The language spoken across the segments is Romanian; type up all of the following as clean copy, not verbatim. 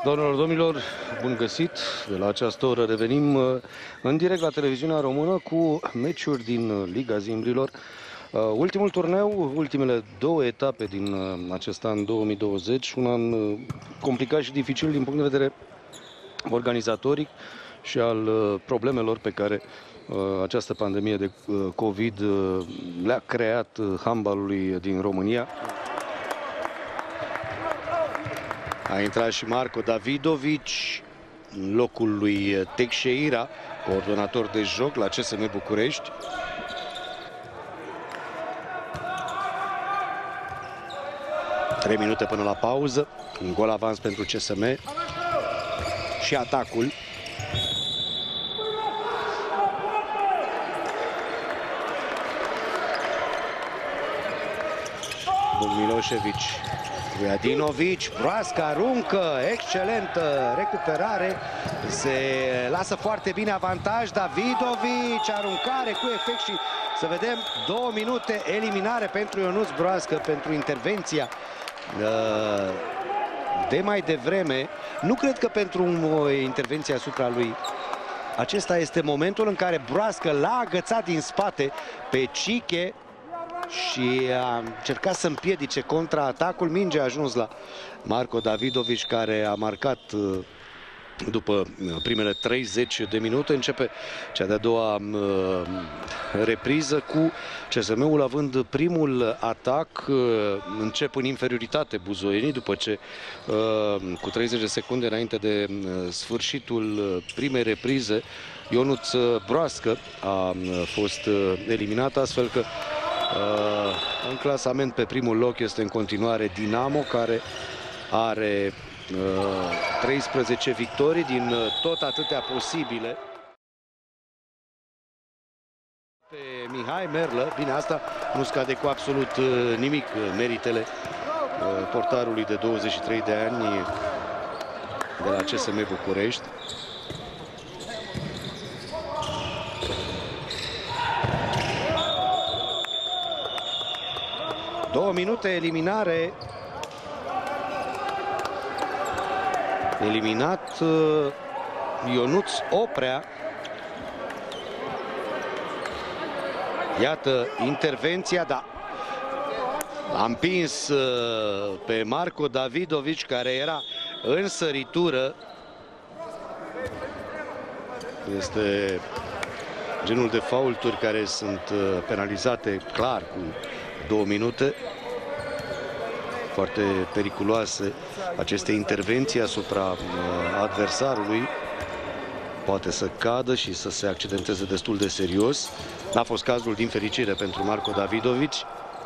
Doamnelor, domnilor, bun găsit! De la această oră revenim în direct la televiziunea română cu meciuri din Liga Zimbrilor. Ultimul turneu, ultimele două etape din acest an 2020, un an complicat și dificil din punct de vedere organizatoric și al problemelor pe care această pandemie de COVID le-a creat handbalului din România. A intrat și Marco Davidovici în locul lui Teixeira, coordonator de joc la CSM București. Trei minute până la pauză, un gol avans pentru CSM și atacul. Bun Milošević. Vujadinović, broască, aruncă, excelentă recuperare, se lasă foarte bine avantaj, Davidovici, aruncare cu efect și să vedem 2 minute eliminare pentru Ionuț Broască pentru intervenția de mai devreme. Nu cred că pentru o intervenție asupra lui. Acesta este momentul în care Broască l-a agățat din spate pe Ciche și a încercat să împiedice contraatacul. Mingea a ajuns la Marco Davidovici, care a marcat după primele 30 de minute. Începe cea de-a doua repriză cu CSM-ul având primul atac. Încep în inferioritate buzoienii după ce cu 30 de secunde înainte de sfârșitul primei reprize Ionuț Broască a fost eliminat, astfel că în clasament pe primul loc este în continuare Dinamo, care are 13 victorii din tot atâtea posibile. Pe Mihai Merlă, bine, asta nu scade cu absolut nimic meritele portarului de 23 de ani de la CSM București. Două minute eliminare. Eliminat Ionuț Oprea. Iată intervenția, da. A împins pe Marco Davidovici, care era în săritură. Este genul de faulturi care sunt penalizate clar cu 2 minute. Foarte periculoase aceste intervenții asupra adversarului. Poate să cadă și să se accidenteze destul de serios. N-a fost cazul, din fericire, pentru Marco Davidovici.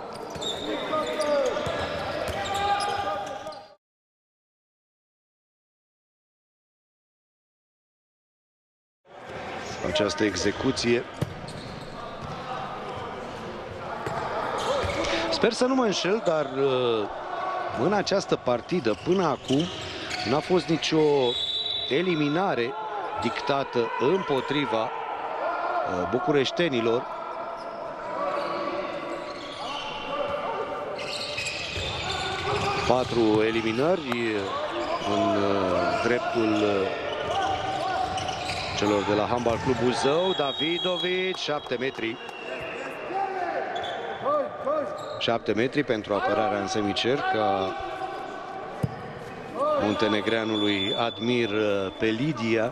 Această execuție. Sper să nu mă înșel, dar în această partidă până acum n-a fost nicio eliminare dictată împotriva bucureștenilor. Patru eliminări în dreptul celor de la Handbal Clubul Buzău. Davidovici, 7 metri. 7 metri pentru apărarea în semicerc a muntenegreanului Admir Pelidia.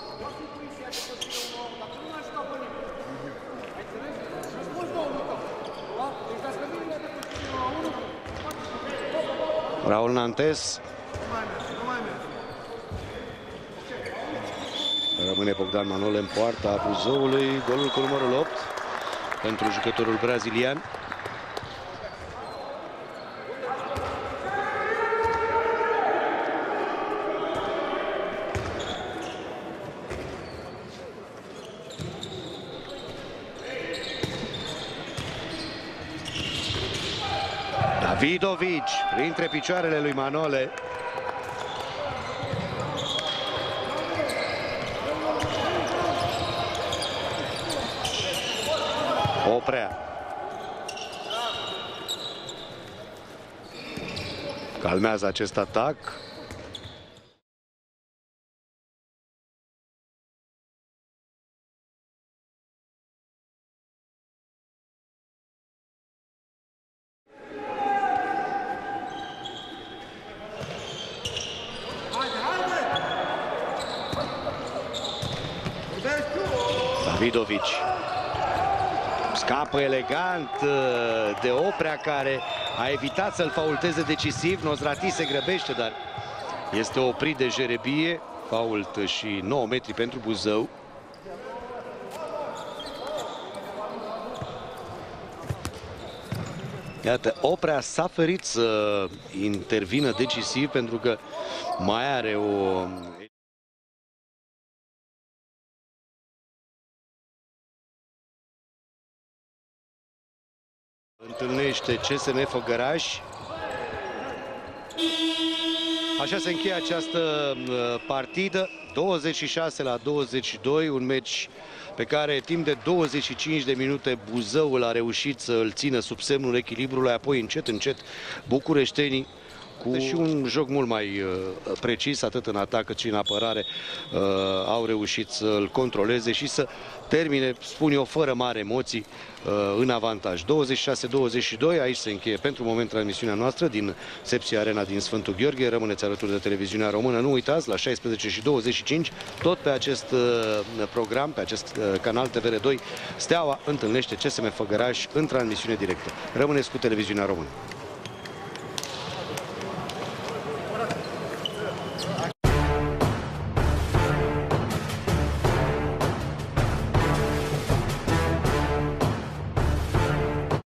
Raul Nantes. Rămâne Bogdan Manole în poarta Buzăului. Golul cu numărul 8 pentru jucătorul brazilian. Davidovici printre picioarele lui Manole. Oprea. Calmează acest atac. Vidovici. Scapă elegant de Oprea, care a evitat să-l faulteze decisiv. Nozrati se grăbește, dar este oprit de Jerebie. Fault și 9 metri pentru Buzău. Iată, Oprea s-a ferit să intervină decisiv pentru că mai are o... Întâlnește CSM Făgăraș. Așa se încheie această partidă, 26-22, un meci pe care timp de 25 de minute Buzăul a reușit să îl țină sub semnul echilibrului, apoi încet, încet bucureștenii, cu și un joc mult mai precis, atât în atac cât și în apărare, au reușit să îl controleze și să termine, spun eu, fără mari emoții, în avantaj. 26-22, aici se încheie pentru moment transmisiunea noastră din Sepsi Arena din Sfântul Gheorghe. Rămâneți alături de televiziunea română. Nu uitați, la 16:25, tot pe acest program, pe acest canal TVR2, Steaua întâlnește CSM Făgăraș în transmisiune directă. Rămâneți cu televiziunea română.